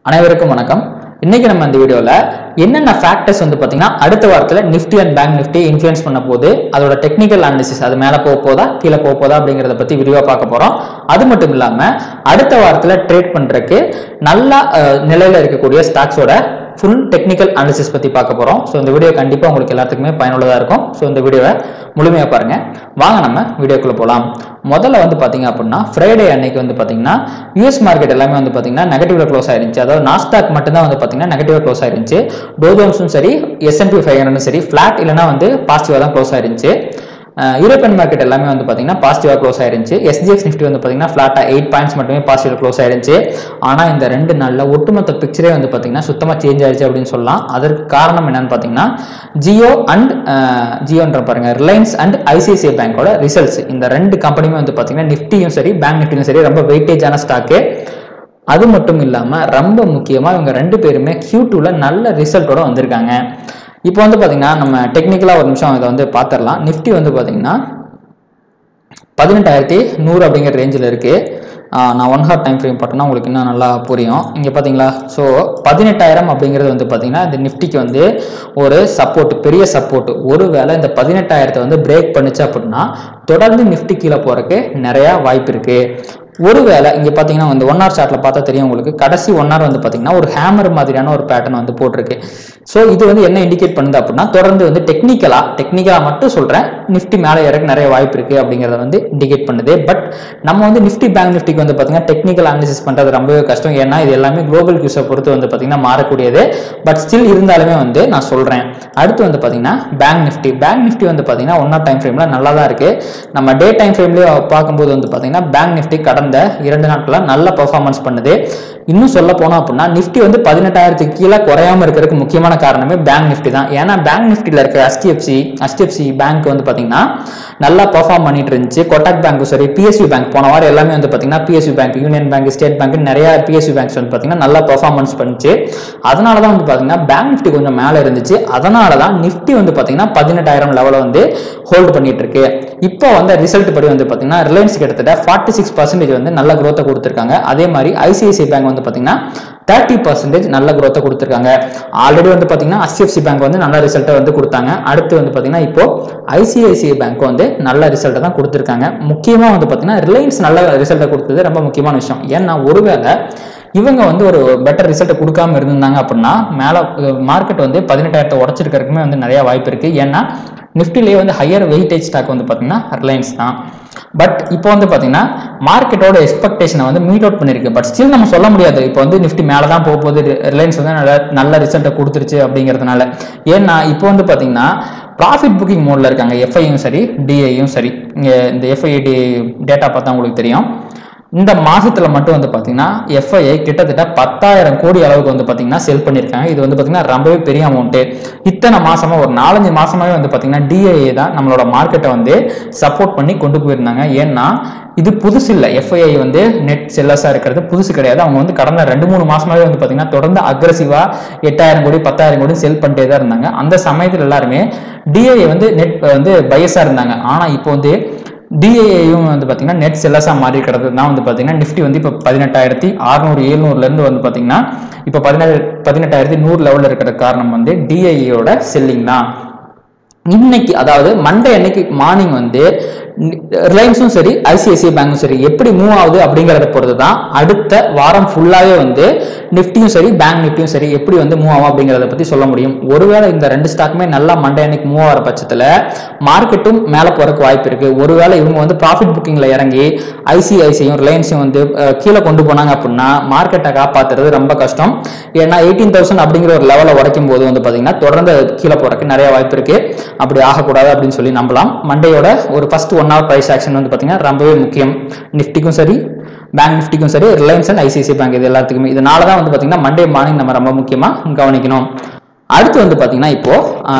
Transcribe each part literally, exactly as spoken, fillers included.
அனைவருக்கும் வணக்கம். இன்னைக்கு நம்ம இந்த வீடியோல என்னென்ன ஃபேக்டர்ஸ் வந்து பாத்தீங்கன்னா அடுத்த வாரத்துல Nifty and bank Nifty influence பண்ண போது அதோட டெக்னிக்கல் அனாலிசிஸ் அது மேல போக போதா கீழே போக போதா அப்படிங்கறத பத்தி விரிவா பார்க்க போறோம். அது மட்டும் இல்லாம அடுத்த வாரத்துல ட்ரேட் பண்றதுக்கு நல்ல நிலையில இருக்கக்கூடிய ஸ்டாக்ஸோட ஃபுல் டெக்னிக்கல் அனாலிசிஸ் பத்தி பார்க்க போறோம். ஸோ இந்த வீடியோ கண்டிப்பா உங்களுக்கு எல்லாத்துக்குமே பயனுள்ளதா இருக்கும். ஸோ இந்த வீடியோவை முழுமையா பாருங்க. வாங்க நம்ம வீடியோக்குள்ள போலாம். முதல்ல வந்து பாத்தீங்க அப்படின்னா ஃப்ரைடே அன்னைக்கு வந்து பாத்தீங்கன்னா யூஎஸ் மார்க்கெட் எல்லாமே வந்து பாத்தீங்கன்னா நெகட்டிவ்ல க்ளோஸ் ஆயிருந்துச்சு. அதாவது நாஸ்டாக் மட்டும் தான் வந்து பாத்தீங்கன்னா நெகட்டிவ்ல க்ளோஸ் ஆயிருந்துச்சு. டோ ஜோன்ஸும் சரி எஸ் அண்ட் பி ஃபைவ் ஹண்ட்ரடும் சரி ஃபிளாட் இல்லைன்னா வந்து பாசிட்டிவா தான் க்ளோஸ் ஆயிருந்துச்சு. யூரோப்பியன் மார்க்கெட் எல்லாமே வந்து பாத்தீங்கன்னா பாசிட்டிவா க்ளோஸ் ஆயிருந்துச்சு. எஸ்ஜிஎக்ஸ் நிஃப்டி வந்து பாத்தீங்கன்னா ஃபிளாட்டா எயிட் பாயிண்ட்ஸ் மட்டுமே பாசிட்டிவ் க்ளோஸ் ஆயிருந்துச்சு. ஆனா இந்த ரெண்டு நாள்ல ஒட்டுமொத்த பிக்சரே வந்து பாத்தீங்கன்னா சுத்தமா சேஞ்ச் ஆயிடுச்சு அப்படின்னு சொல்லலாம். அதற்கு காரணம் என்னன்னு பாத்தீங்கன்னா ஜியோ அண்ட் ஜியோன்ற பாருங்க ரிலையன்ஸ் அண்ட் ஐசிஐசிஐ பேங்கோட ரிசல்ட்ஸ். இந்த ரெண்டு கம்பெனியுமே வந்து பாத்தீங்கன்னா நிஃப்டியும் சரி பேங்க் நிஃப்டியும் சரி ரொம்ப வெயிட்டேஜான ஸ்டாக்கு. அது மட்டும் இல்லாம ரொம்ப முக்கியமா இவங்க ரெண்டு பேருமே கியூ டூல நல்ல ரிசல்ட்டோட வந்திருக்காங்க. இப்போ வந்து பாத்தீங்கன்னா நம்ம டெக்னிக்கலா ஒரு நிமிஷம் இதை வந்து பாத்திரலாம். நிஃப்டி வந்து பாத்தீங்கன்னா பதினெட்டாயிரத்தி நூறு அப்படிங்கிற ரேஞ்சில் இருக்கு. நான் ஒன் ஹார் டைம் ஃப்ரேம் பார்த்தோன்னா உங்களுக்கு இன்னும் நல்லா புரியும். இங்கே பார்த்தீங்களா, ஸோ பதினெட்டாயிரம் அப்படிங்கிறது வந்து பார்த்தீங்கன்னா இந்த நிஃப்டிக்கு வந்து ஒரு சப்போர்ட், பெரிய சப்போர்ட். ஒருவேளை இந்த பதினெட்டாயிரத்தை வந்து பிரேக் பண்ணிச்சு அப்படின்னா தொடர்ந்து நிஃப்டி கீழே போறதுக்கு நிறைய வாய்ப்பு இருக்கு. ஒருவேளை இங்க பாத்தீங்கன்னா இந்த ஒன் ஹவர் சார்ட்ல பார்த்தா தெரியும் உங்களுக்கு, கடைசி ஒன் ஹவர் வந்து பாத்தீங்கன்னா ஒரு ஹேமர் மாதிரியான ஒரு பேட்டர்ன் வந்து போட்டிருக்கு. ஸோ இது வந்து என்ன இண்டிகேட் பண்ணுது அப்படின்னா தொடர்ந்து வந்து டெக்னிக்கலா டெக்னிக்கலா மட்டும் சொல்றேன் நிஃப்டி மேலே இறக்க நிறைய வாய்ப்பு இருக்கு அப்படிங்கறத வந்து இண்டிகேட் பண்ணுது. பட் நம்ம வந்து நிஃப்டி பேங்க் நிஃப்டிக்கு வந்து பாத்தீங்கன்னா டெக்னிக்கல் அனாலிசிஸ் பண்றது ரொம்பவே கஷ்டம். ஏன்னா இது எல்லாமே குளோபல் கியூஸை பொறுத்து வந்து பாத்தீங்கன்னா மாறக்கூடியது. பட் ஸ்டில் இருந்தாலுமே வந்து நான் சொல்றேன். அடுத்து வந்து பாத்தீங்கன்னா பேங்க் நிஃப்டி பேங்க் நிஃப்டி வந்து பாத்தீங்கன்னா ஒன் ஹவர் டைம் ஃப்ரேம்ல நல்லா தான் இருக்கு. நம்ம டே டைம் ஃப்ரேம்லயே பார்க்கும்போது வந்து பாத்தீங்கன்னா பேங்க் நிஃப்டி கடந்த இரண்டு நாட்களா நல்ல பெர்ஃபார்மன்ஸ் பண்ணுது. இன்னும் சொல்ல போனோம் அப்படின்னா நிஃப்டி வந்து பதினெட்டாயிரத்துக்கு கீழே குறையாம இருக்கிறதுக்கு முக்கியமான காரணமே பேங்க் நிஃப்டி தான். ஏன்னா பேங்க் நிஃப்டில இருக்க எச்டிஎஃப்சி எச்டிஎஃப்சி பேங்க் வந்து பாத்தீங்கன்னா நல்லா பெர்ஃபார்ம் பண்ணிட்டு இருந்துச்சு. கொட்டாக் பேங்க்கும் சரி பிஎஸ்யூ பேங்க் போன வாரம் எல்லாமே வந்து பாத்தீங்கன்னா PSU bank, union bank, state bank நிறைய பிஎஸ்யூ பேங்க்ஸ் வந்து பாத்தீங்கன்னா நல்லா பெர்ஃபார்மன்ஸ் பண்ணுச்சு. அதனாலதான் வந்து பாத்தீங்கன்னா பேங்க் நிஃப்டி கொஞ்சம் மேல இருந்துச்சு. அதனாலதான் நிஃப்டி வந்து பாத்தீங்கன்னா பதினெட்டாயிரம் லெவல வந்து ஹோல்ட் பண்ணிட்டு இருக்கு. இப்போ வந்து ரிசல்ட் படி வந்து பாத்தீங்கன்னா ரிலையன்ஸ் கிட்டத்தட்ட ஃபார்ட்டி சிக்ஸ் பர்சன்டேஜ் வந்து நல்ல growth கொடுத்திருக்காங்க. அதே மாதிரி ஐசிஐசிஐ பேங்க் வந்து பாத்தீங்கன்னா தேர்ட்டி பர்சன்டேஜ் நல்ல growth கொடுத்திருக்காங்க. ஆல்ரெடி வந்து பாத்தீங்கன்னா எச்டிஎஃப்சி பேங்க் வந்து நல்ல ரிசல்ட்டை வந்து கொடுத்தாங்க. அடுத்து வந்து பாத்தீங்கன்னா இப்போ ஐசிஐசிஐ பேங்க் வந்து நல்ல ரிசல்ட்டை தான் கொடுத்திருக்காங்க. முக்கியமா வந்து பாத்தீங்கன்னா ரிலையன்ஸ் நல்ல ரிசல்ட்டை கொடுத்தது ரொம்ப முக்கியமான விஷயம். ஏன்னா ஒருவேளை இவங்க வந்து ஒரு பெட்டர் ரிசல்ட்டை கொடுக்காம இருந்தாங்க அப்படின்னா மேல மார்க்கெட் வந்து பதினெட்டாயிரத்தை உடச்சிருக்கிறதுக்குமே வந்து நிறைய வாய்ப்பு இருக்கு. ஏன்னா நிஃப்டிலேயே வந்து ஹையர் வெயிட்டேஜ் ஸ்டாக் வந்து பாத்தீங்கன்னா ரிலையன்ஸ் தான். பட் இப்போ வந்து பாத்தீங்கன்னா மார்க்கெட்டோட எக்ஸ்பெக்டேஷனை வந்து மீட் அவுட் பண்ணிருக்கு. பட் ஸ்டில் நம்ம சொல்ல முடியாது இப்போ வந்து நிஃப்டி மேல தான் போக போகுது, ரிலையன்ஸ் வந்து நல்ல நல்ல ரிசல்ட்டை கொடுத்துருச்சு அப்படிங்கிறதுனால. ஏன்னா இப்போ வந்து பாத்தீங்கன்னா ப்ராஃபிட் புக்கிங் மோட்ல இருக்காங்க எஃப்ஐயும் சரி டிஐயும் சரி. இங்க இந்த எஃப்ஐடி டேட்டா பார்த்தா உங்களுக்கு தெரியும். இந்த மாசத்துல மட்டும் வந்து பாத்தீங்கன்னா எஃப்ஐஐ கிட்டத்தட்ட பத்தாயிரம் கோடி அளவுக்கு வந்து பாத்தீங்கன்னா செல் பண்ணிருக்காங்க. இது வந்து பாத்தீங்கன்னா ரொம்பவே பெரிய அமௌண்ட். இத்தனை மாசமா ஒரு நாலஞ்சு மாசமாவே வந்து பாத்தீங்கன்னா டிஐஏ தான் நம்மளோட மார்க்கெட்டை வந்து சப்போர்ட் பண்ணி கொண்டு போயிருந்தாங்க. ஏன்னா இது புதுசு இல்லை, எஃப்ஐஐ வந்து நெட் செல்லர்ஸா இருக்கிறது புதுசு கிடையாது. அவங்க வந்து கடந்த ரெண்டு மூணு மாசமாவே வந்து பாத்தீங்கன்னா தொடர்ந்து அக்ரெசிவா எட்டாயிரம் கோடி பத்தாயிரம் கோடி செல் பண்ணிட்டே தான் இருந்தாங்க. அந்த சமயத்துல எல்லாருமே டிஐஏ வந்து நெட் வந்து பயஸா இருந்தாங்க. ஆனா இப்போ வந்து டிஐயும் வந்து பாத்தீங்கன்னா நெட் செல்லர்ஸா மாறி கிடந்தது தான் வந்து பாத்தீங்கன்னா நிஃப்டி வந்து இப்போ பதினெட்டாயிரத்தி அறுநூறு எழுநூறுல இருந்து வந்து பாத்தீங்கன்னா இப்போ பதினேழு பதினெட்டாயிரத்தி நூறு லெவல்ல இருக்கிற காரணம் வந்து டிஐயோட செல்லிங் தான். இன்னைக்கு அதாவது மண்டே அன்னைக்கு மார்னிங் வந்து ரிலையன்ஸும் சரி ஐசிஐசிஐ பேங்கும் சரி எப்படி மூவ் ஆகுது அப்படிங்கறத பொறுத்து தான் அடுத்த வாரம் ஃபுல்லாவே வந்து நிஃப்டியும் சரி பேங்க் நிஃப்டியும் சரி எப்படி வந்து மூவ் ஆகும் அப்படிங்கறத பத்தி சொல்ல முடியும். ஒருவேளை இந்த ரெண்டு ஸ்டாக்குமே நல்லா மண்டே அன்னைக்கு மூவ் ஆகிற பட்சத்துல மார்க்கெட்டும் மேல போறதுக்கு வாய்ப்பு இருக்கு. ஒருவேளை இவங்க வந்து ப்ராஃபிட் புக்கிங்ல இறங்கி ஐசிஐசிஐயும் ரிலையன்ஸையும் வந்து கீழே கொண்டு போனாங்க அப்படின்னா மார்க்கெட்டை காப்பாத்துறது ரொம்ப கஷ்டம். ஏன்னா எயிட்டீன் தௌசண்ட் அப்படிங்கிற ஒரு லெவலை உடைக்கும் போது வந்து பாத்தீங்கன்னா தொடர்ந்து கீழே போறதுக்கு நிறைய வாய்ப்பு இருக்கு. அப்படி ஆகக்கூடாது அப்படின்னு சொல்லி நம்பலாம். மண்டேயோட ஒரு first one hour price action வந்து பாத்தீங்கன்னா ரொம்பவே முக்கியம். நிஃப்டிக்கும் சரி பேங்க் நிஃப்டிக்கும் சரி ரிலையன்ஸ் அண்ட் ஐசிஐசிஐ பேங்க் இது எல்லாத்துக்குமே. இதனாலதான் வந்து பாத்தீங்கன்னா மண்டே மார்னிங் நம்ம ரொம்ப முக்கியமா கவனிக்கணும். அடுத்து வந்து பாத்தீங்கன்னா இப்போ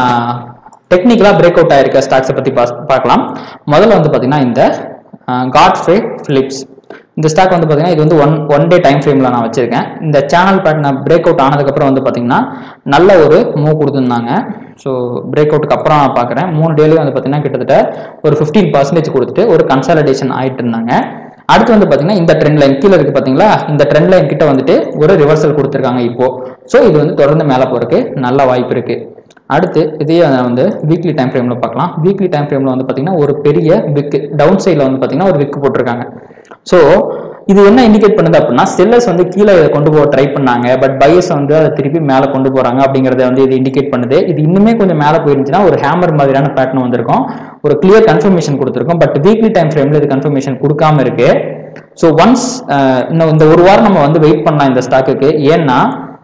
டெக்னிக்கலா பிரேக் அவுட் ஆயிருக்க ஸ்டாக்ஸை பத்தி பார்க்கலாம். முதல்ல வந்து பாத்தீங்கன்னா இந்த காட்ஃப்ரே பிலிப்ஸ் இந்த ஸ்டாக் வந்து பாத்தீங்கன்னா இது வந்து ஒன் ஒன் டே டைம் ஃப்ரேம்ல நான் வச்சிருக்கேன். இந்த சேனல் பேட்டர்ன் பிரேக் அவுட் ஆனதுக்கு அப்புறம் வந்து பாத்தீங்கன்னா நல்ல ஒரு மூவ் கொடுத்துருந்தாங்க. ஸோ பிரேக் அவுட்டுக்கு அப்புறம் நான் பார்க்குறேன் மூணு டேலையும் வந்து பார்த்தீங்கன்னா கிட்டத்தட்ட ஒரு ஃபிஃப்டீன் பர்சன்டேஜ் கொடுத்துட்டு ஒரு கன்சாலிடேஷன் ஆகிட்டு இருந்தாங்க. அடுத்து வந்து பாத்தீங்கன்னா இந்த ட்ரெண்ட் லைன் கீழே இருக்கு பாத்தீங்களா, இந்த ட்ரெண்ட் லைன் கிட்ட வந்துட்டு ஒரு ரிவர்சல் கொடுத்துருக்காங்க இப்போ. ஸோ இது வந்து தொடர்ந்து மேலே போறதுக்கு நல்ல வாய்ப்பு இருக்கு. அடுத்து இதே வந்து வீக்லி டைம் ஃப்ரேம்ல பார்க்கலாம். வீக்லி டைம் ஃப்ரேம்ல வந்து பாத்தீங்கன்னா ஒரு பெரிய விக் டவுன் சைட்ல வந்து பாத்தீங்கன்னா ஒரு விக் போட்டிருக்காங்க. ஸோ இது என்ன இண்டிகேட் பண்ணுது அப்படின்னா, செல்லர்ஸ் வந்து கீழே கொண்டு போக ட்ரை பண்ணாங்க, பட் பையர்ஸ் வந்து அதை திருப்பி மேலே கொண்டு போறாங்க அப்படிங்கறத வந்து இது இண்டிகேட் பண்ணுது. இது இன்னுமே கொஞ்சம் மேலே போயிருந்துச்சுன்னா ஒரு ஹேமர் மாதிரியான பேட்டர்ன் வந்திருக்கும், ஒரு கிளியர் கன்ஃபர்மேஷன் கொடுத்துருக்கும். பட் வீக்லி டைம் ஃப்ரேம்ல இது கன்ஃபர்மேஷன் கொடுக்காம இருக்கு. ஸோ ஒன்ஸ் இன்னும் இந்த ஒரு வாரம் நம்ம வந்து வெயிட் பண்ணலாம் இந்த ஸ்டாக்குக்கு. ஏன்னா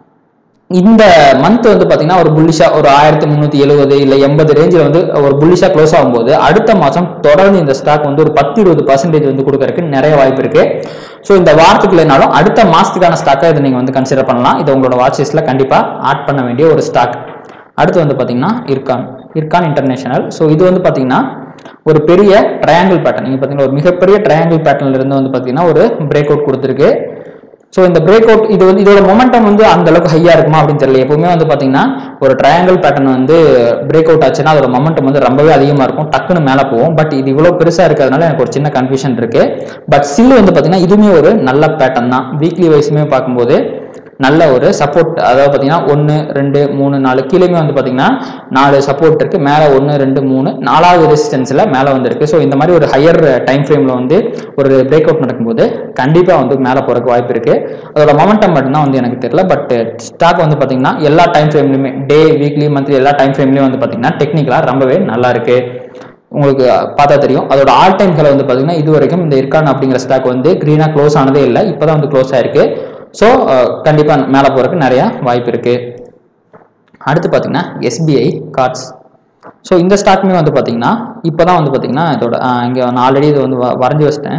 இந்த மந்த் வந்து பாத்தீங்கன்னா ஒரு புல்லிஷா ஒரு ஆயிரத்தி முன்னூத்தி எழுபது இல்ல எண்பது ரேஞ்சில் வந்து ஒரு புல்லிஷா க்ளோஸ் ஆகும்போது அடுத்த மாசம் தொடர்ந்து இந்த ஸ்டாக் வந்து ஒரு பத்து இருபது பர்சன்டேஜ் வந்து கொடுக்கறதுக்கு நிறைய வாய்ப்பு இருக்கு. ஸோ இந்த வாரத்துக்கு இல்லைனாலும் அடுத்த மாசத்துக்கான ஸ்டாக்கை இதை நீங்க வந்து கன்சிடர் பண்ணலாம். இது உங்களோட வாட்ச் லிஸ்ட்ல கண்டிப்பா ஆட் பண்ண வேண்டிய ஒரு ஸ்டாக். அடுத்து வந்து பாத்தீங்கன்னா இர்கான் இர்கான் இன்டர்நேஷனல். ஸோ இது வந்து பாத்தீங்கன்னா ஒரு பெரிய ட்ரையாங்கிள் பேட்டர்ன். நீங்க பாத்தீங்கன்னா ஒரு மிகப்பெரிய ட்ரையாங்கிள் பேட்டர்ன்ல இருந்து வந்து பாத்தீங்கன்னா ஒரு பிரேக் அவுட் கொடுத்துருக்கு. ஸோ இந்த பிரேக் அவுட் இது வந்து இதோட மொமெண்டம் வந்து அந்த அளவுக்கு ஹையா இருக்குமா அப்படின்னு தெரியல. எப்பவுமே வந்து பாத்தீங்கன்னா ஒரு ட்ரையாங்கிள் பேட்டர்ன் வந்து பிரேக் அவுட் ஆச்சுன்னா அதோட மொமெண்டம் வந்து ரொம்பவே அதிகமா இருக்கும், டக்குன்னு மேலே போகும். பட் இது இவ்வளவு பெருசா இருக்கிறதுனால எனக்கு ஒரு சின்ன கன்ஃபியூஷன் இருக்கு. பட் ஸ்டில் வந்து பாத்தீங்கன்னா இதுவுமே ஒரு நல்ல பேட்டர்ன் தான். வீக்லி வைஸுமே பார்க்கும்போது நல்ல ஒரு சப்போர்ட், அதாவது பாத்தீங்கன்னா ஒன்னு ரெண்டு மூணு நாலு கீழேயுமே வந்து பாத்தீங்கன்னா நாலு சப்போர்ட் இருக்கு, மேல ஒன்னு ரெண்டு மூணு நாலாவது ரெசிஸ்டன்ஸ்ல மேல வந்து இருக்கு. ஸோ இந்த மாதிரி ஒரு ஹையர் டைம் ஃப்ரேம்ல வந்து ஒரு பிரேக் அவுட் நடக்கும்போது கண்டிப்பா வந்து மேல போறதுக்கு வாய்ப்பு இருக்கு. அதோட மொமெண்டம் மட்டும்தான் வந்து எனக்கு தெரியல. பட் ஸ்டாக் வந்து பாத்தீங்கன்னா எல்லா டைம் ஃப்ரேம்லயுமே டே வீக்லி மந்த்லி எல்லா டைம் ஃப்ரேம்லயும் வந்து பாத்தீங்கன்னா டெக்னிக்கலா ரொம்பவே நல்லா இருக்கு. உங்களுக்கு பார்த்தா தெரியும். அதோட ஆல் டைம் ஹை வந்து பாத்தீங்கன்னா இது வரைக்கும் இந்த இர்கான் அப்படிங்கிற ஸ்டாக் வந்து கிரீனா க்ளோஸ் ஆனதே இல்லை, இப்பதான் வந்து க்ளோஸ் ஆயிருக்கு. ஸோ கண்டிப்பா மேலே போறதுக்கு நிறைய வாய்ப்பு இருக்கு. அடுத்து பார்த்தீங்கன்னா எஸ்பிஐ கார்ட்ஸ். ஸோ இந்த ஸ்டாக்குமே வந்து பார்த்தீங்கன்னா இப்போதான் வந்து பார்த்தீங்கன்னா இதோட இங்கே நான் ஆல்ரெடி இது வந்து வரைஞ்சி வச்சிட்டேன்.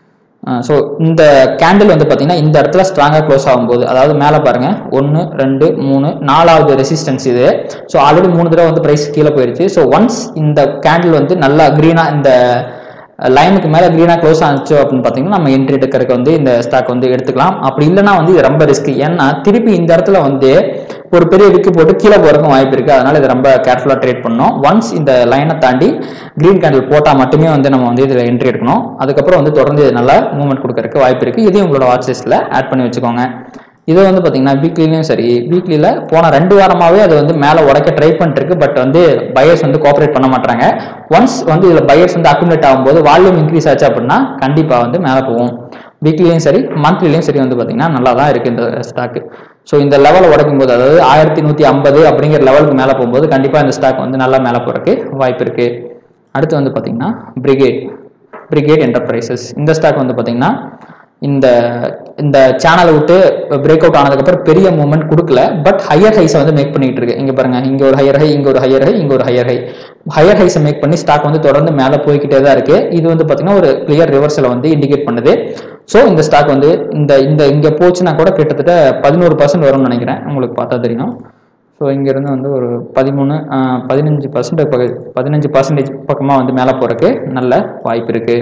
ஸோ இந்த கேண்டில் வந்து பார்த்தீங்கன்னா இந்த இடத்துல ஸ்ட்ராங்காக க்ளோஸ் ஆகும்போது, அதாவது மேலே பாருங்க ஒன்று ரெண்டு மூணு நாலாவது ரெசிஸ்டன்ஸ் இது. ஸோ ஆல்ரெடி மூணு தடவை வந்து ப்ரைஸ் கீழே போயிருச்சு. ஸோ ஒன்ஸ் இந்த கேண்டில் வந்து நல்லா கிரீனா இந்த லைனுக்கு மேல கிரீனா க்ளோஸ் ஆச்சு அப்படின்னு பாத்தீங்கன்னா நம்ம என்ட்ரி எடுக்கிறதுக்கு வந்து இந்த ஸ்டாக் வந்து எடுத்துக்கலாம். அப்படி இல்லைன்னா வந்து இது ரொம்ப ரிஸ்க். ஏன்னா திருப்பி இந்த இடத்துல வந்து ஒரு பெரிய விக்கு போட்டு கீழே போறதுக்கும் வாய்ப்பு இருக்கு. அதனால இது ரொம்ப கேர்ஃபுல்லா ட்ரேட் பண்ணணும். ஒன்ஸ் இந்த லைனை தாண்டி கிரீன் கேண்டில் போட்டா மட்டுமே வந்து நம்ம வந்து இதுல என்ட்ரி எடுக்கணும். அதுக்கப்புறம் வந்து தொடர்ந்து நல்லா மூவ்மெண்ட் கொடுக்கறதுக்கு வாய்ப்பு இருக்கு. இதையும் உங்களோட வாட்ச் லிஸ்ட்ல ஆட் பண்ணி வச்சுக்கோங்க. இது வந்து பாத்தீங்கன்னா வீக்லிலையும் சரி, வீக்லியில போன ரெண்டு வாரமாவே அது வந்து மேல உடைக்க ட்ரை பண்ணிட்டு இருக்கு. பட் வந்து பையர்ஸ் வந்து கோஆபரேட் பண்ண மாட்டாங்க. ஒன்ஸ் வந்து இதுல பையர்ஸ் வந்து அக்குமுலேட் ஆகும்போது வால்யூம் இன்க்ரீஸ் ஆச்சு அப்படின்னா கண்டிப்பா வந்து மேல போகும். வீக்லிலையும் சரி மந்த்லிலையும் சரி வந்து பாத்தீங்கன்னா நல்லா தான் இருக்கு இந்த ஸ்டாக். ஸோ இந்த லெவலை உடைக்கும் போது, அதாவது ஆயிரத்தி நூத்தி ஐம்பது அப்படிங்கிற லெவலுக்கு மேல போகும்போது கண்டிப்பா இந்த ஸ்டாக் வந்து நல்லா மேல போறதுக்கு வாய்ப்பு இருக்கு. அடுத்து வந்து பாத்தீங்கன்னா பிரிகேட் பிரிகேட் என்டர்பிரைசஸ். இந்த ஸ்டாக் வந்து பாத்தீங்கன்னா இந்த இந்த சேனலை விட்டு பிரேக் அவுட் ஆனதுக்கப்புறம் பெரிய மூவ்மெண்ட் கொடுக்கல, பட் ஹையர் ஹைஸை வந்து மேக் பண்ணிட்டு இருக்கு. இங்க பாருங்க, இங்க ஒரு ஹையர் ஹை, இங்க ஒரு ஹையர் ஹை, இங்க ஒரு ஹையர் ஹை, ஹையர் ஹைஸை மேக் பண்ணி ஸ்டாக் வந்து தொடர்ந்து மேலே போய்கிட்டே தான் இருக்கு. இது வந்து பாத்தீங்கன்னா ஒரு கிளியர் ரிவர்சலை வந்து இண்டிகேட் பண்ணுது. ஸோ இந்த ஸ்டாக் வந்து இந்த இந்த இங்க போச்சுன்னா கூட கிட்டத்தட்ட பதினோரு பர்சன்ட் வரும்னு நினைக்கிறேன், உங்களுக்கு பார்த்தா தெரியும். ஸோ இங்க இருந்து வந்து ஒரு பதிமூணு பதினஞ்சு பர்சன்ட் பதினஞ்சு பர்சன்டேஜ் பக்கமா வந்து மேலே போறதுக்கு நல்ல வாய்ப்பு இருக்கு.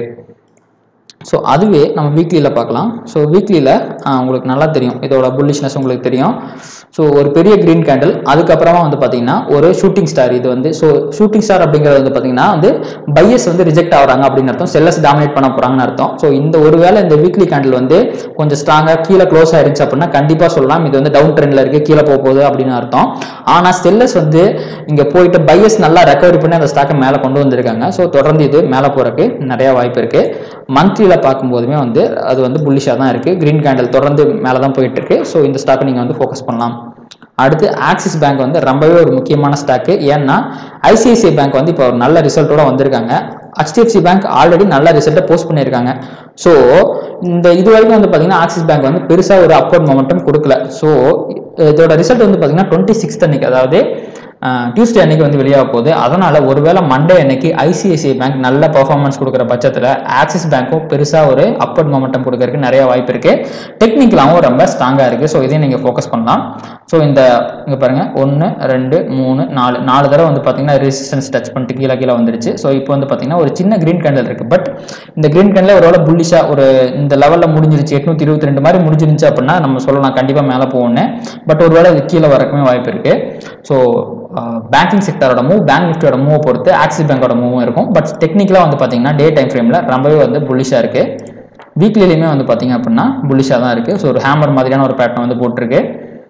ஸோ அதுவே நம்ம வீக்லியில் பார்க்கலாம். ஸோ வீக்லியில் உங்களுக்கு நல்லா தெரியும், இதோட புல்லிஷ்னஸ் உங்களுக்கு தெரியும். ஸோ ஒரு பெரிய கிரீன் கேண்டில், அதுக்கப்புறமா வந்து பார்த்தீங்கன்னா ஒரு ஷூட்டிங் ஸ்டார். இது வந்து ஸோ ஷூட்டிங் ஸ்டார் அப்படிங்கிறது வந்து பார்த்தீங்கன்னா வந்து பையர்ஸ் வந்து ரிஜெக்ட் ஆகுறாங்க அப்படின்னு அர்த்தம், செல்லர்ஸ் டாமினேட் பண்ண போறாங்கன்னு அர்த்தம். ஸோ இந்த ஒரு வேளை இந்த வீக்லி கேண்டில் வந்து கொஞ்சம் ஸ்ட்ராங்காக கீழே க்ளோஸ் ஆயிருச்சு அப்படின்னா கண்டிப்பாக சொல்லலாம் இது வந்து டவுன் ட்ரெண்ட்ல இருக்கு, கீழே போக போகுது அப்படின்னு அர்த்தம். ஆனால் செல்லர்ஸ் வந்து இங்கே போயிட்டு பையர்ஸ் நல்லா ரெக்கவரி பண்ணி அந்த ஸ்டாக்கை மேலே கொண்டு வந்திருக்காங்க. ஸோ தொடர்ந்து இது மேலே போறதுக்கு நிறைய வாய்ப்பு இருக்கு. மந்த்லியில் பார்க்கும்போதுமே வந்து அது வந்து புல்லிஷாக தான் இருக்கு. கிரீன் கேண்டில் தொடர்ந்து மேலே தான் போயிட்டு இருக்கு. ஸோ இந்த ஸ்டாக்கை நீங்கள் வந்து ஃபோக்கஸ் பண்ணலாம். அடுத்து ஆக்சிஸ் பேங்க் வந்து ரொம்பவே ஒரு முக்கியமான ஸ்டாக்கு. ஏன்னா ஐசிஐசிஐ பேங்க் வந்து இப்போ ஒரு நல்ல ரிசல்ட்டோட வந்திருக்காங்க. ஹெச்டிஎஃப்சி பேங்க் ஆல்ரெடி நல்ல ரிசல்ட்டை போஸ்ட் பண்ணியிருக்காங்க. ஸோ இந்த இது வரைக்கும் வந்து பார்த்தீங்கன்னா ஆக்சிஸ் பேங்க் வந்து பெருசாக ஒரு அப்வர்ட் மொமெண்டம் கொடுக்கல. ஸோ இதோட ரிசல்ட் வந்து பார்த்தீங்கன்னா டுவெண்ட்டி சிக்ஸ்த் அன்னைக்கு, அதாவது டியூஸ்டே அன்னைக்கு வந்து வெளியாக போகுது. அதனால ஒருவேளை மண்டே அன்னைக்கு ஐசிஐசிஐ பேங்க் நல்ல பெர்ஃபார்மன்ஸ் கொடுக்குற பட்சத்தில் ஆக்சிஸ் பேங்க்கும் பெருசாக ஒரு அப்வர்ட் மொமெண்டம் கொடுக்கறதுக்கு நிறைய வாய்ப்பு இருக்கு. டெக்னிக்கலாகவும் ரொம்ப ஸ்ட்ராங்காக இருக்கு. ஸோ இதையும் நீங்கள் ஃபோக்கஸ் பண்ணலாம். ஸோ இந்த இங்கே பாருங்க ஒன்று ரெண்டு மூணு நாலு நாலு தடவை வந்து பார்த்தீங்கன்னா ரெசிஸ்டன்ஸ் டச் பண்ணிட்டு கீழே கீழே வந்துருச்சு. ஸோ இப்போ வந்து பார்த்தீங்கன்னா ஒரு சின்ன கிரீன் கேண்டில் இருக்கு. பட் இந்த கிரீன் கேண்டில் ஒரு வேளை புல்லிஷா ஒரு இந்த லெவலில் முடிஞ்சிருச்சு, எட்நூத்தி இருபத்தி ரெண்டு மாதிரி முடிஞ்சிருச்சு அப்படின்னா நம்ம சொல்லலாம் கண்டிப்பாக மேலே போகணும்னு. பட் ஒரு வேளை இது கீழே வரக்குமே வாய்ப்பு இருக்கு. ஸோ பேங்கிங் செக்டரோட மூவ், பேங்க் நிஃப்டியோட மூவ் பொறுத்து ஆக்சிஸ் பேங்கோட மூவும் இருக்கும். பட் டெக்னிக்கலாக வந்து பார்த்தீங்கன்னா டே டைம் ஃப்ரேமில் ரொம்பவே வந்து புல்லிஷாக இருக்கு. வீக்லிலையுமே வந்து பார்த்தீங்க அப்படின்னா புல்லிஷாக தான் இருக்குது. ஸோ ஒரு ஹேமர் மாதிரியான ஒரு பேட்டர்ன் வந்து போட்டிருக்கு.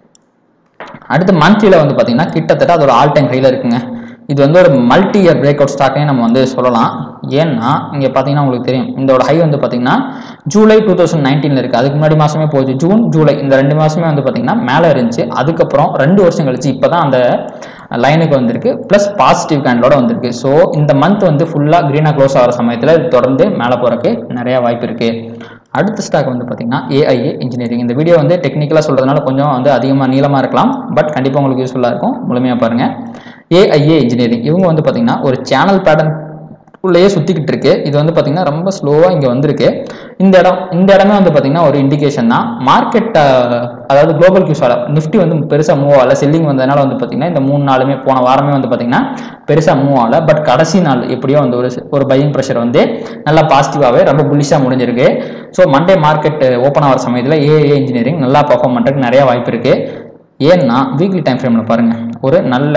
அடுத்து மந்த்லியில் வந்து பார்த்தீங்கன்னா கிட்டத்தட்ட அது ஒரு ஆல் டைம் ஹையில் இருக்குங்க. இது வந்து ஒரு மல்டி இயர் பிரேக் அவுட் ஸ்டாக்னே நம்ம வந்து சொல்லலாம். ஏன்னா இங்கே பார்த்தீங்கன்னா உங்களுக்கு தெரியும் இதோட ஹை வந்து பார்த்தீங்கன்னா ஜூலை டூ தௌசண்ட் நைன்டீனில் இருக்குது. அதுக்கு முன்னாடி மாதமே போச்சு, ஜூன் ஜூலை இந்த ரெண்டு மாதமே வந்து பார்த்தீங்கன்னா மேலே இருந்துச்சு. அதுக்கப்புறம் ரெண்டு வருஷம் கழிச்சு இப்போ தான் அந்த லைனுக்கு வந்திருக்கு, ப்ளஸ் பாசிட்டிவ் கேண்டலோட வந்திருக்கு. ஸோ இந்த மந்த் வந்து ஃபுல்லாக க்ரீனாக க்ளோஸ் ஆகிற சமயத்தில் தொடர்ந்து மேலே போகிறதுக்கு நிறையா வாய்ப்பு இருக்குது. அடுத்த ஸ்டாக் வந்து பார்த்தீங்கன்னா ஏஐஏ இன்ஜினியரிங். இந்த வீடியோ வந்து டெக்னிக்கலாக சொல்கிறதுனால கொஞ்சம் வந்து அதிகமாக நீளமாக இருக்கலாம், பட் கண்டிப்பாக உங்களுக்கு யூஸ்ஃபுல்லாக இருக்கும். முழுமையாக பாருங்கள். ஏஐஏ இன்ஜினியரிங் இவங்க வந்து பார்த்தீங்கன்னா ஒரு சேனல் பேட்டர்ன் உள்ளேயே சுற்றிக்கிட்டு இருக்கு. இது வந்து பார்த்தீங்கன்னா ரொம்ப ஸ்லோவாக இங்கே வந்திருக்கு. இந்த இடம் இந்த இடமே வந்து பார்த்தீங்கன்னா ஒரு இண்டிகேஷன் தான். மார்க்கெட் அதாவது குளோபல் கியூஸால நிஃப்டி வந்து பெருசாக மூவ் ஆகல. செல்லிங் வந்ததுனால வந்து பார்த்தீங்கன்னா இந்த மூணு நாளுமே போன வாரமே வந்து பார்த்தீங்கன்னா பெருசாக மூவ் ஆகல. பட் கடைசி நாள் எப்படியோ வந்து ஒரு ஒரு பையிங் ப்ரெஷர் வந்து நல்லா பாசிட்டிவாகவே ரொம்ப புல்லிஷாக முடிஞ்சிருக்கு. ஸோ மண்டே மார்க்கெட் ஓப்பன் ஆகிற சமயத்தில் ஏஏ இன்ஜினியரிங் நல்லா பர்ஃபார்ம் பண்ணுறதுக்கு நிறைய வாய்ப்பு இருக்குது. ஏன்னா வீக்லி டைம் ஃப்ரேமில் பாருங்கள், ஒரு நல்ல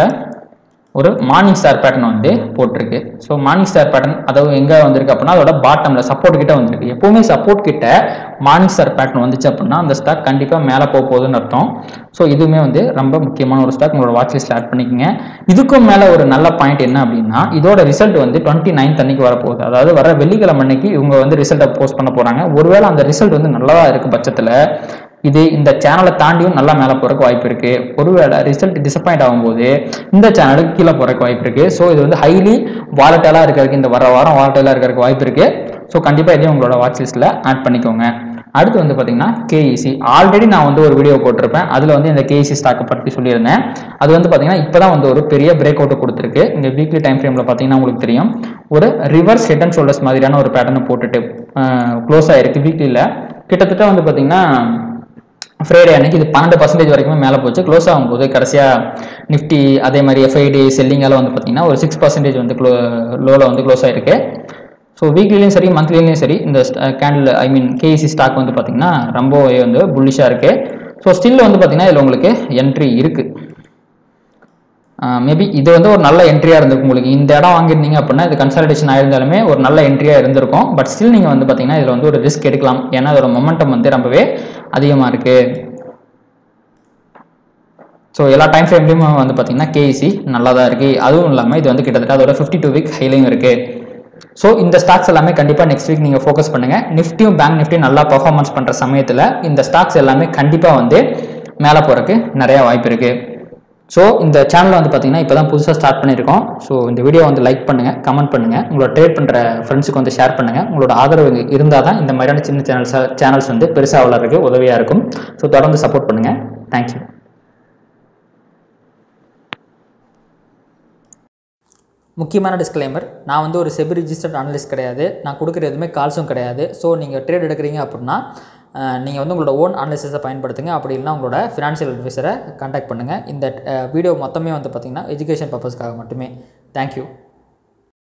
ஒரு மார்னிங் ஸ்டார் பேட்டர்ன் வந்து போட்டிருக்கு. ஸோ மார்னிங் ஸ்டார் பேட்டர்ன் அதாவது எங்கே வந்திருக்கு அப்படின்னா அதோட பாட்டமில் சப்போர்ட் கிட்ட வந்திருக்கு. எப்போவுமே சப்போர்ட் கிட்ட மார்னிங் ஸ்டார் பேட்டர்ன் வந்துச்சு அப்படின்னா அந்த ஸ்டாக் கண்டிப்பாக மேலே போக போகுதுன்னு அர்த்தம். ஸோ இதுவுமே வந்து ரொம்ப முக்கியமான ஒரு ஸ்டாக், உங்களோட வாட்ச் லிஸ்ட் ஆட் பண்ணிக்கோங்க. இதுக்கும் மேலே ஒரு நல்ல பாயிண்ட் என்ன அப்படின்னா இதோட ரிசல்ட் வந்து டுவெண்ட்டி நைன்த் அன்னைக்கு வரப்போகுது. அதாவது வர வெள்ளிக்கிழமை அன்னைக்கு இவங்க வந்து ரிசல்ட்டை போஸ்ட் பண்ண போகிறாங்க. ஒருவேளை அந்த ரிசல்ட் வந்து நல்லதாக இருக்குது பட்சத்தில் இது இந்த சேனலை தாண்டியும் நல்லா மேலே போகிறக்கு வாய்ப்பு இருக்குது. ஒருவேளை ரிசல்ட் டிசப்பாயிண்ட் ஆகும்போது இந்த சேனலுக்கு கீழே போகிறக்கு வாய்ப்பு இருக்குது. ஸோ இது வந்து ஹைலி வாலட்டைலாக இருக்கிறதுக்கு இந்த வர வாரம் வாலட்டைலாக இருக்கிறதுக்கு வாய்ப்பு இருக்குது. ஸோ கண்டிப்பாக இதையும் உங்களோட வாட்ச் லிஸ்ட்டில் ஆட் பண்ணிக்கோங்க. அடுத்து வந்து பார்த்தீங்கன்னா கேஇசி. ஆல்ரெடி நான் வந்து ஒரு வீடியோ போட்டிருப்பேன், அதில் வந்து இந்த கேஇசி ஸ்டாக்கை பற்றி சொல்லியிருந்தேன். அது வந்து பார்த்தீங்கன்னா இப்போ தான் வந்து ஒரு பெரிய பிரேக் அவுட் கொடுத்துருக்கு. இந்த வீக்லி டைம் ஃப்ரேமில் பார்த்தீங்கன்னா உங்களுக்கு தெரியும் ஒரு ரிவர்ஸ் ஹெட் அண்ட் ஷோல்டர்ஸ் மாதிரியான ஒரு பேட்டர்னை போட்டுட்டு க்ளோஸ் ஆகிருக்கு. வீக்லியில் கிட்டத்தட்ட வந்து பார்த்தீங்கன்னா ஃப்ரைடே அன்னைக்கு இது பன்னெண்டு பர்சன்டேஜ் வரைக்குமே மேலே போச்சு. க்ளோஸ் ஆகும்போது கடைசியாக நிஃப்டி அதே மாதிரி எஃப்ஐடி செல்லிங்கால வந்து பார்த்தீங்கன்னா ஒரு சிக்ஸ் பர்சன்டேஜ் வந்து க்ளோ லோவில் வந்து க்ளோஸ் ஆகிருக்கு. ஸோ வீக்லிலையும் சரி மந்த்லிலையும் சரி இந்த candle I mean KEC stock வந்து பார்த்தீங்கன்னா ரொம்பவே வந்து புல்லிஷாக இருக்குது. ஸோ ஸ்டில் வந்து பார்த்தீங்கன்னா இதில் உங்களுக்கு என்ட்ரி இருக்குது. மேபி இது வந்து ஒரு நல்ல என்ட்ரியாக இருந்திருக்கும். உங்களுக்கு இந்த இடம் வாங்கியிருந்தீங்க அப்படின்னா இது கன்சல்டேஷன் ஆயிருந்தாலுமே ஒரு நல்ல என்ட்ரியாக இருந்திருக்கும். பட் ஸ்டில் நீங்கள் வந்து பார்த்தீங்கன்னா இதில் வந்து ஒரு ரிஸ்க் எடுக்கலாம். ஏன்னா அதோட மொமெண்டம் வந்து ரொம்பவே அதிகமாக இருக்குது. ஸோ எல்லா டைம் ஃப்ரேம்லையும் வந்து பார்த்தீங்கன்னா கேஇசி நல்லா தான் இருக்குது. அதுவும் இல்லாமல் இது வந்து கிட்டத்தட்ட அதோட ஃபிஃப்டி டூ வீக் ஹைலையும் இருக்குது. ஸோ இந்த ஸ்டாக்ஸ் எல்லாமே கண்டிப்பாக நெக்ஸ்ட் வீக் நீங்கள் ஃபோக்கஸ் பண்ணுங்கள். நிஃப்டியும் பேங்க் நிஃப்டி நல்லா பர்ஃபார்மன்ஸ் பண்ணுற சமயத்தில் இந்த ஸ்டாக்ஸ் எல்லாமே கண்டிப்பாக வந்து மேலே போகிறதுக்கு நிறையா வாய்ப்பு இருக்குது. ஸோ இந்த சேனலில் வந்து பார்த்தீங்கன்னா இப்போ தான் புதுசாக ஸ்டார்ட் பண்ணியிருக்கோம். ஸோ இந்த வீடியோ வந்து லைக் பண்ணுங்கள், கமெண்ட் பண்ணுங்கள், உங்களோட ட்ரேட் பண்ணுற ஃப்ரெண்ட்ஸுக்கு வந்து ஷேர் பண்ணுங்கள். உங்களோட ஆதரவு இருந்தால் தான் இந்த மாதிரியான சின்ன சேனல்ஸ் சேனல்ஸ் வந்து பெருசாக வளர்றதுக்கு உதவியாக இருக்கும். ஸோ தொடர்ந்து சப்போர்ட் பண்ணுங்கள். தேங்க்யூ. முக்கியமான டிஸ்க்ளைமர், நான் வந்து ஒரு செபி ரிஜிஸ்டர்ட் அனலிஸ்ட் கிடையாது. நான் கொடுக்குற எதுவுமே கால்ஸும் கிடையாது. ஸோ நீங்கள் ட்ரேட் எடுக்கிறீங்க அப்படின்னா நீங்கள் வந்து உங்களோட ஓன் அனாலிசிஸை பயன்படுத்துங்க. அப்படி இல்லைனா உங்களோட ஃபினான்ஷியல் அட்வைசரை கான்டாக்ட் பண்ணுங்கள். இந்த வீடியோ மொத்தமே வந்து பார்த்திங்கன்னா எஜுகேஷன் பர்பஸ்க்காக மட்டுமே. தேங்க்யூ.